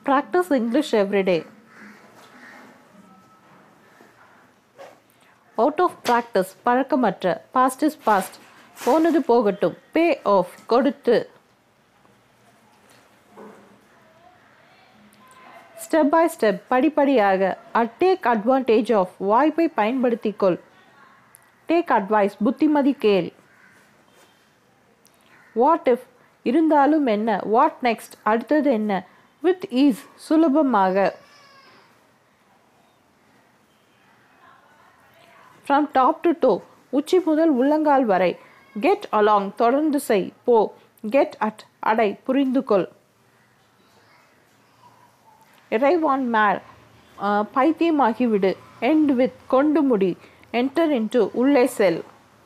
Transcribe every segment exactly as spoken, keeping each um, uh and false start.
Practice English every day. Out of practice பழக்கமற்ற past is past போனது போகட்டும் pay off கொடுத்து. Step by step படிப்படியாக take advantage of வாய்ப்பை பயன்படுத்திக்கொள். Take advice புத்திமதி கேள். What if இருந்தாலும் என்ன what next அடுத்தது என்ன with ease சுலபமாக. From top to toe உச்சி முதல் உள்ளங்கால் வரை get along தொடர்ந்து செய் போ get at அடை புரிந்துகொள். arrive on mad பைத்தியமாகிவிடு end with கொண்டு முடி enter into உள்ளே செல்.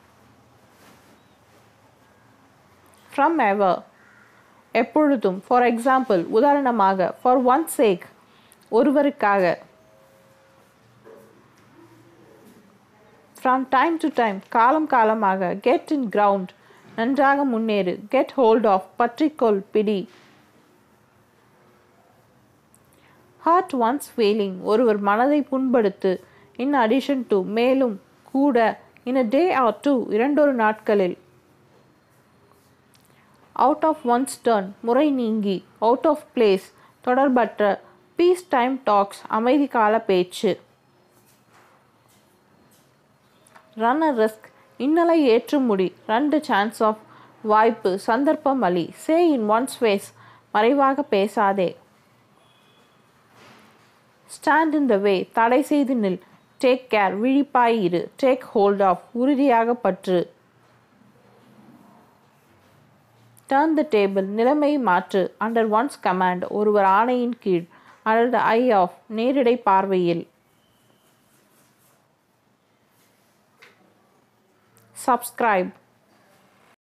From ever எப்பொழுதும் for example உதாரணமாக for one's sake ஒருவருக்காக. From time to time காலம் காலமாக get in ground நன்றாக முன்னேறு get hold of பற்றிக்கொள் பிடி. hurt one's feeling ஒருவர் மனதை புண்படுத்து in addition to மேலும் கூட in a day or two இரண்டொரு நாட்களில். out of one's turn முறை நீங்கி out of place தொடர்பற்ற peace time talks அமைதி கால பேச்சு. run a risk இன்னலை ஏற்று முடி run the chance of வாய்ப்பு சந்தர்ப்பம் அளி say in one's face மறைவாக பேசாதே. stand in the way தடை செய்து நில் take care விழிப்பாய் இரு take hold of உறுதியாக பற்று. turn the table நிலைமையை மாற்று under one's command ஒருவர் ஆணையின் கீழ் under the eye of நேரிடை பார்வையில். subscribe